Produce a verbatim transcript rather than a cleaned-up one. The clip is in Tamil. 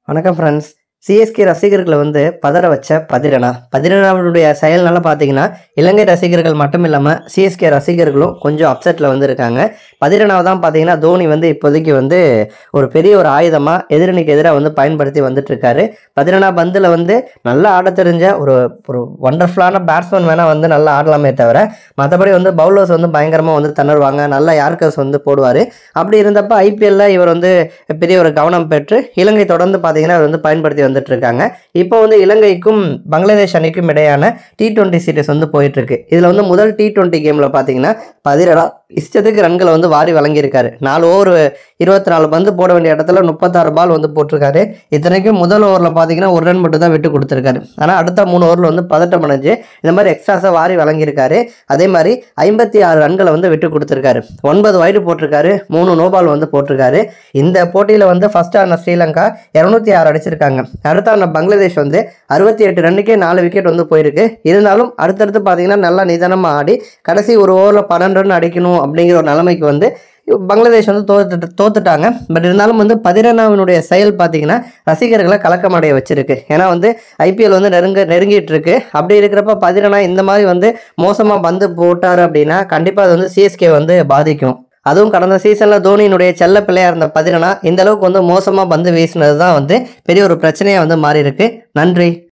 வணக்கம் ஃப்ரெண்ட்ஸ். சிஎஸ்கே ரசிகர்களை வந்து பதற வச்ச பதிரனா பதிரனாவுடைய செயல்னால பார்த்தீங்கன்னா இலங்கை ரசிகர்கள் மட்டும் இல்லாமல் சிஎஸ்கே ரசிகர்களும் கொஞ்சம் அப்செட்டில் வந்து இருக்காங்க. பதிரனாவை தான் பார்த்தீங்கன்னா தோனி வந்து இப்போதைக்கு வந்து ஒரு பெரிய ஒரு ஆயுதமாக எதிரணிக்கு எதிராக வந்து பயன்படுத்தி வந்துட்டு இருக்காரு. பதிரனா பந்தில் வந்து நல்லா ஆட தெரிஞ்ச ஒரு ஒரு ஒண்டர்ஃபுல்லான பேட்ஸ்மேன் வேணால் வந்து நல்லா ஆடலாமே தவிர மற்றபடி வந்து பவுலர்ஸ் வந்து பயங்கரமாக வந்து தணர்வாங்க, நல்லா யார்கர்ஸ் வந்து போடுவார். அப்படி இருந்தப்போ ஐபிஎல்ல இவர் வந்து பெரிய ஒரு கவனம் பெற்று இலங்கை தொடர்ந்து பார்த்தீங்கன்னா அவர் வந்து பயன்படுத்தி வந்துட்டு இருக்காங்க. இப்போ வந்து இலங்கைக்கும் பங்களாதேஷ் அணிக்கும் இடையான டி டுவெண்ட்டி சீரிஸ் வந்து போயிட்டு இருக்கு. இதுல வந்து முதல் டி டுவெண்ட்டி கேம்ல பாத்தீங்கன்னா பதிரனா இஷ்டத்துக்கு ரன்களை வந்து வாரி வழங்கியிருக்காரு. நாலு ஓவர் இருபத்தி நாலு பந்து போட வேண்டிய இடத்துல முப்பத்தாறு பால் வந்து போட்டிருக்காரு. இத்தனைக்கும் முதல் ஓவரில் பார்த்தீங்கன்னா ஒரு ரன் மட்டும் தான் விட்டு கொடுத்துருக்காரு. ஆனால் அடுத்த மூணு ஓவரில் வந்து பதட்டம் அடைஞ்சு இந்த மாதிரி எக்ஸ்ட்ராஸாக வாரி வழங்கியிருக்காரு. அதே மாதிரி ஐம்பத்தி ஆறு ரன்களை வந்து விட்டு கொடுத்துருக்காரு. ஒன்பது வைடு போட்டிருக்காரு, மூணு நோபால் வந்து போட்டிருக்காரு. இந்த போட்டியில் வந்து ஃபர்ஸ்ட் ஆன ஸ்ரீலங்கா இருநூத்தி ஆறு அடிச்சிருக்காங்க. அடுத்த ஆன பங்களாதேஷ் வந்து அறுபத்தி எட்டு ரன்னுக்கே நாலு விக்கெட் வந்து போயிருக்கு. இருந்தாலும் அடுத்தடுத்து பார்த்தீங்கன்னா நல்லா நிதானமாக ஆடி கடைசி ஒரு ஓவரில் பன்னெண்டு ரன் அடிக்கணும் அப்படிங்கிற ஒரு நிலைமைக்கு வந்து பங்களாதேஷ் வந்து தோத்துட்டு தோத்துட்டாங்க. பட் இருந்தாலும் வந்து பதிரனாவினுடைய செயல் பார்த்தீங்கன்னா ரசிகர்களை கலக்கமடைய வச்சிருக்கு. ஏன்னா வந்து ஐபிஎல் வந்து நெருங்க நெருங்கிட்டு இருக்கு. அப்படி இருக்கிறப்ப பதிரனா இந்த மாதிரி வந்து மோசமாக பந்து போட்டார் அப்படின்னா கண்டிப்பாக அது வந்து சிஎஸ்கே வந்து பாதிக்கும். அதுவும் கடந்த சீசனில் தோனியினுடைய செல்ல பிள்ளையாக இருந்த பதிரனா இந்த அளவுக்கு வந்து மோசமாக பந்து வீசினது தான் வந்து பெரிய ஒரு பிரச்சனையாக வந்து மாறி இருக்கு. நன்றி.